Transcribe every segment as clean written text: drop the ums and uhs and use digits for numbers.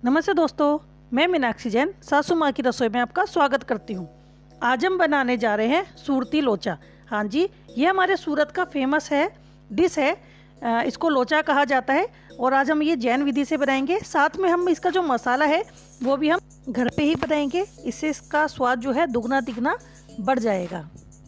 नमस्ते दोस्तों, मैं मीनाक्षी जैन सासू माँ की रसोई में आपका स्वागत करती हूँ। आज हम बनाने जा रहे हैं सूरती लोचा। हाँ जी, ये हमारे सूरत का फेमस डिश है। इसको लोचा कहा जाता है और आज हम ये जैन विधि से बनाएंगे। साथ में हम इसका जो मसाला है वो भी हम घर पे ही बनाएंगे। इससे इसका स्वाद जो है दुगना तिगना बढ़ जाएगा।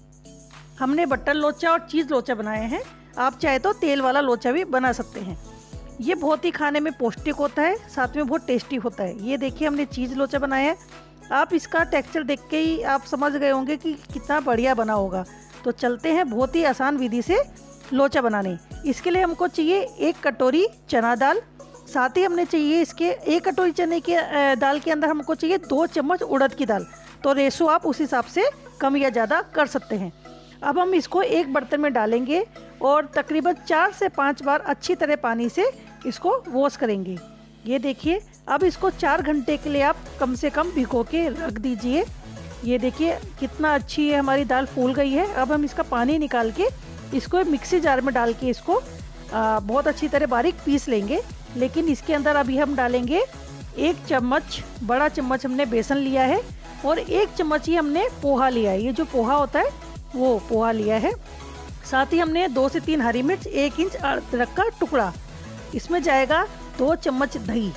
हमने बटर लोचा और चीज़ लोचा बनाए हैं। आप चाहे तो तेल वाला लोचा भी बना सकते हैं। ये बहुत ही खाने में पौष्टिक होता है, साथ में बहुत टेस्टी होता है। ये देखिए हमने चीज़ लोचा बनाया है। आप इसका टेक्सचर देख के ही आप समझ गए होंगे कि कितना बढ़िया बना होगा। तो चलते हैं बहुत ही आसान विधि से लोचा बनाने। इसके लिए हमको चाहिए 1 कटोरी चना दाल। साथ ही हमने चाहिए इसके 1 कटोरी चने के दाल के अंदर हमको चाहिए 2 चम्मच उड़द की दाल। तो रेशो आप उस हिसाब से कम या ज़्यादा कर सकते हैं। अब हम इसको एक बर्तन में डालेंगे और तकरीबन 4 से 5 बार अच्छी तरह पानी से इसको वॉश करेंगे। ये देखिए, अब इसको 4 घंटे के लिए आप कम से कम भिगो के रख दीजिए। ये देखिए कितना अच्छी है हमारी दाल, फूल गई है। अब हम इसका पानी निकाल के इसको मिक्सी जार में डाल के इसको बहुत अच्छी तरह बारीक पीस लेंगे। लेकिन इसके अंदर अभी हम डालेंगे 1 चम्मच, बड़ा चम्मच हमने बेसन लिया है और 1 चम्मच ही हमने पोहा लिया है। ये जो पोहा होता है वो पोहा लिया है। साथ ही हमने 2 से 3 हरी मिर्च, 1 इंच अदरक का टुकड़ा। इसमें जाएगा 2 चम्मच दही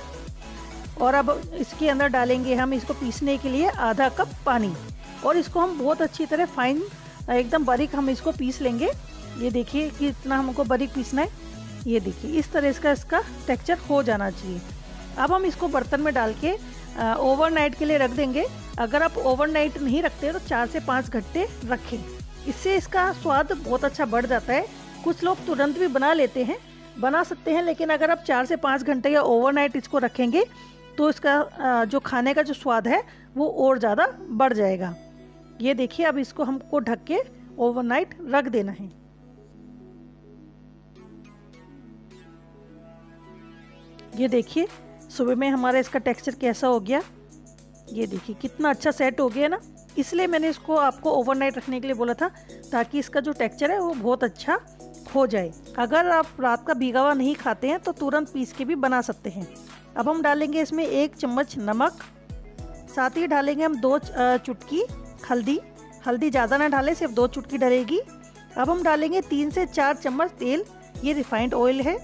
और अब इसके अंदर डालेंगे हम इसको पीसने के लिए आधा कप पानी और इसको हम बहुत अच्छी तरह फाइन एकदम बारीक हम इसको पीस लेंगे। ये देखिए कि इतना हमको बारीक पीसना है। ये देखिए इस तरह इसका टेक्सचर हो जाना चाहिए। अब हम इसको बर्तन में डाल के ओवरनाइट के लिए रख देंगे। अगर आप ओवरनाइट नहीं रखते तो 4 से 5 घंटे रखें। इससे इसका स्वाद बहुत अच्छा बढ़ जाता है। कुछ लोग तुरंत भी बना सकते हैं, लेकिन अगर आप 4 से 5 घंटे या ओवरनाइट इसको रखेंगे तो इसका जो खाने का जो स्वाद है वो और ज़्यादा बढ़ जाएगा। ये देखिए अब इसको हमको ढक के ओवरनाइट रख देना है। ये देखिए सुबह में हमारा इसका टेक्सचर कैसा हो गया। ये देखिए कितना अच्छा सेट हो गया ना। इसलिए मैंने इसको आपको ओवरनाइट रखने के लिए बोला था, ताकि इसका जो टेक्सचर है वो बहुत अच्छा हो जाए। अगर आप रात का भीगा हुआ नहीं खाते हैं तो तुरंत पीस के भी बना सकते हैं। अब हम डालेंगे इसमें 1 चम्मच नमक। साथ ही डालेंगे हम 2 चुटकी हल्दी। हल्दी ज़्यादा ना डालें, सिर्फ 2 चुटकी डलेगी। अब हम डालेंगे 3 से 4 चम्मच तेल। ये रिफाइंड ऑयल है।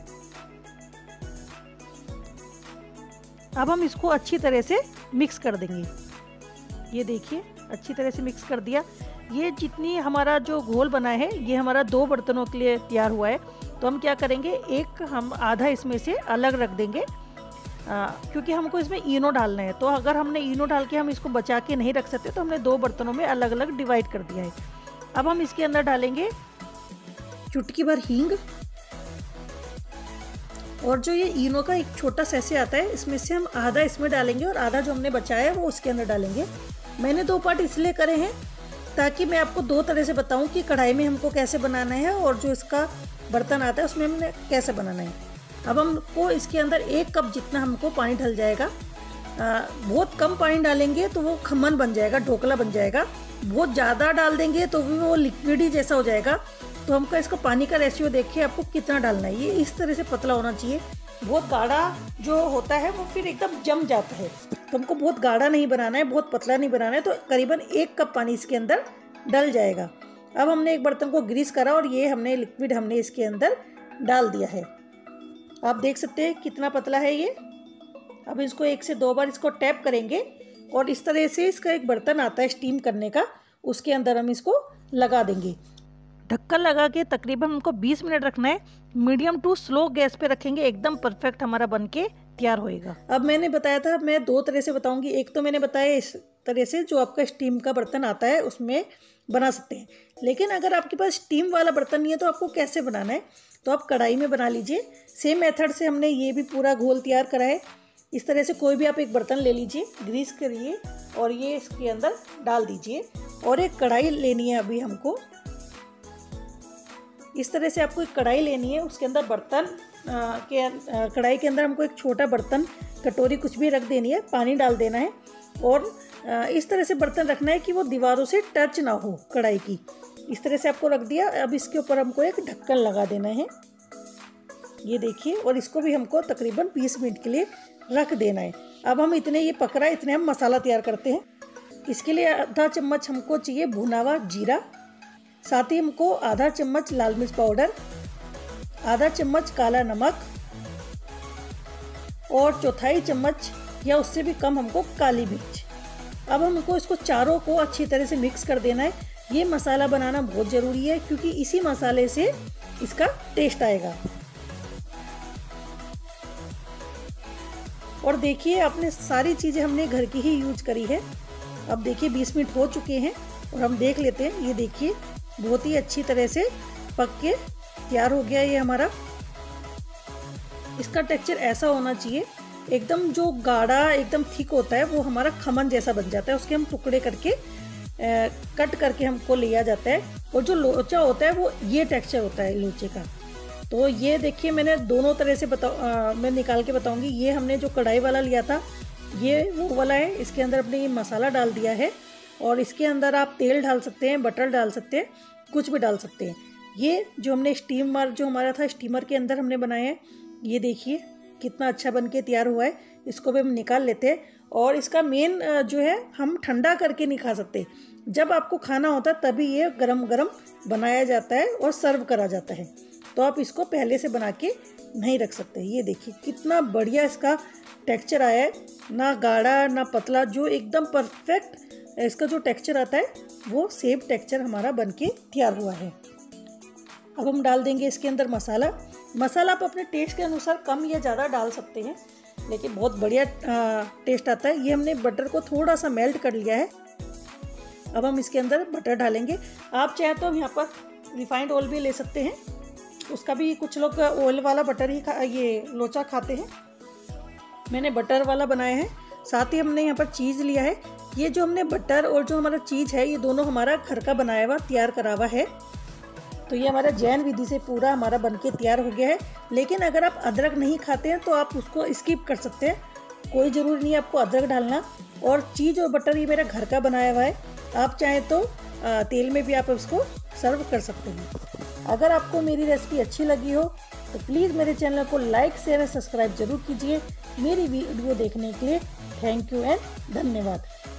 अब हम इसको अच्छी तरह से मिक्स कर देंगे। ये देखिए अच्छी तरह से मिक्स कर दिया। ये जितनी हमारा जो घोल बना है ये हमारा 2 बर्तनों के लिए तैयार हुआ है। तो हम क्या करेंगे, एक हम आधा इसमें से अलग रख देंगे क्योंकि हमको इसमें इनो डालना है। तो अगर हमने इनो डाल के हम इसको बचा के नहीं रख सकते तो हमने 2 बर्तनों में अलग अलग डिवाइड कर दिया है। अब हम इसके अंदर डालेंगे चुटकी भर हींग और जो ये इनो का एक छोटा सैसे आता है इसमें से हम आधा इसमें डालेंगे और आधा जो हमने बचाया है वो उसके अंदर डालेंगे। मैंने 2 पार्ट इसलिए करे हैं ताकि मैं आपको 2 तरह से बताऊं कि कढ़ाई में हमको कैसे बनाना है और जो इसका बर्तन आता है उसमें हमने कैसे बनाना है। अब हमको इसके अंदर 1 कप जितना हमको पानी डल जाएगा। बहुत कम पानी डालेंगे तो वो खमन बन जाएगा, ढोकला बन जाएगा। बहुत ज़्यादा डाल देंगे तो भी वो लिक्विड ही जैसा हो जाएगा। तो हमको इसका पानी का रेशियो देखिए आपको कितना डालना है। ये इस तरह से पतला होना चाहिए। बहुत गाढ़ा जो होता है वो फिर एकदम जम जाता है। तो हमको बहुत गाढ़ा नहीं बनाना है, बहुत पतला नहीं बनाना है। तो करीबन 1 कप पानी इसके अंदर डल जाएगा। अब हमने एक बर्तन को ग्रीस करा और ये हमने लिक्विड हमने इसके अंदर डाल दिया है। आप देख सकते हैं कितना पतला है ये। अब इसको 1 से 2 बार इसको टैप करेंगे और इस तरह से इसका एक बर्तन आता है स्टीम करने का, उसके अंदर हम इसको लगा देंगे। ढक्कन लगा के तकरीबन हमको 20 मिनट रखना है। मीडियम टू स्लो गैस पे रखेंगे, एकदम परफेक्ट हमारा बन के तैयार होएगा। अब मैंने बताया था, मैं 2 तरह से बताऊंगी। एक तो मैंने बताया इस तरह से जो आपका स्टीम का बर्तन आता है उसमें बना सकते हैं, लेकिन अगर आपके पास स्टीम वाला बर्तन नहीं है तो आपको कैसे बनाना है, तो आप कढ़ाई में बना लीजिए। सेम मेथड से हमने ये भी पूरा घोल तैयार करा है। इस तरह से कोई भी आप एक बर्तन ले लीजिए, ग्रीस करिए और ये इसके अंदर डाल दीजिए और एक कढ़ाई लेनी है। अभी हमको इस तरह से आपको एक कढ़ाई लेनी है, उसके अंदर कढ़ाई के अंदर हमको एक छोटा बर्तन, कटोरी कुछ भी रख देनी है, पानी डाल देना है और इस तरह से बर्तन रखना है कि वो दीवारों से टच ना हो कढ़ाई की। इस तरह से आपको रख दिया। अब इसके ऊपर हमको एक ढक्कन लगा देना है। ये देखिए, और इसको भी हमको तकरीबन 20 मिनट के लिए रख देना है। अब हम इतने ये पक रहा है, इतने हम मसाला तैयार करते हैं। इसके लिए आधा चम्मच हमको चाहिए भुना हुआ जीरा, साथ ही हमको आधा चम्मच लाल मिर्च पाउडर, आधा चम्मच काला नमक और चौथाई चम्मच या उससे भी कम हमको काली मिर्च। अब हमको इसको चारों को अच्छी तरह से मिक्स कर देना है। ये मसाला बनाना बहुत ज़रूरी है क्योंकि इसी मसाले से इसका टेस्ट आएगा। और देखिए अपने सारी चीज़ें हमने घर की ही यूज करी है। अब देखिए 20 मिनट हो चुके हैं और हम देख लेते हैं। ये देखिए बहुत ही अच्छी तरह से पक के तैयार हो गया ये हमारा। इसका टेक्सचर ऐसा होना चाहिए, एकदम जो गाढ़ा एकदम थिक होता है वो हमारा खमन जैसा बन जाता है। उसके हम टुकड़े करके कट करके हमको लिया जाता है। और जो लोचा होता है वो ये टेक्सचर होता है लोचे का। तो ये देखिए मैंने दोनों तरह से मैं निकाल के बताऊंगी। ये हमने जो कढ़ाई वाला लिया था ये वो वाला है। इसके अंदर अपने ये मसाला डाल दिया है और इसके अंदर आप तेल डाल सकते हैं, बटर डाल सकते हैं, कुछ भी डाल सकते हैं। ये जो हमने स्टीमर जो हमारा था स्टीमर के अंदर हमने बनाया है। ये देखिए कितना अच्छा बन के तैयार हुआ है। इसको भी हम निकाल लेते हैं। और इसका मेन जो है हम ठंडा करके नहीं खा सकते। जब आपको खाना होता है तभी ये गरम गरम बनाया जाता है और सर्व करा जाता है। तो आप इसको पहले से बना के नहीं रख सकते। ये देखिए कितना बढ़िया इसका टेक्सचर आया है, ना गाढ़ा ना पतला, जो एकदम परफेक्ट इसका जो टेक्सचर आता है वो सेम टेक्सचर हमारा बन के तैयार हुआ है। अब हम डाल देंगे इसके अंदर मसाला। मसाला आप अपने टेस्ट के अनुसार कम या ज़्यादा डाल सकते हैं, लेकिन बहुत बढ़िया टेस्ट आता है। ये हमने बटर को थोड़ा सा मेल्ट कर लिया है। अब हम इसके अंदर बटर डालेंगे। आप चाहे तो यहाँ पर रिफाइंड ऑयल भी ले सकते हैं, उसका भी कुछ लोग ऑयल वाला बटर ही ये लोचा खाते हैं। मैंने बटर वाला बनाया है। साथ ही हमने यहाँ पर चीज़ लिया है। ये जो हमने बटर और जो हमारा चीज़ है ये दोनों हमारा घर का बनाया हुआ तैयार करा हुआ है। तो ये हमारा जैन विधि से पूरा हमारा बनके तैयार हो गया है। लेकिन अगर आप अदरक नहीं खाते हैं तो आप उसको स्किप कर सकते हैं, कोई ज़रूरी नहीं है आपको अदरक डालना। और चीज़ और बटर ये मेरा घर का बनाया हुआ है। आप चाहें तो तेल में भी आप इसको सर्व कर सकते हैं। अगर आपको मेरी रेसिपी अच्छी लगी हो तो प्लीज़ मेरे चैनल को लाइक शेयर और सब्सक्राइब जरूर कीजिए। मेरी वीडियो देखने के लिए थैंक यू एंड धन्यवाद।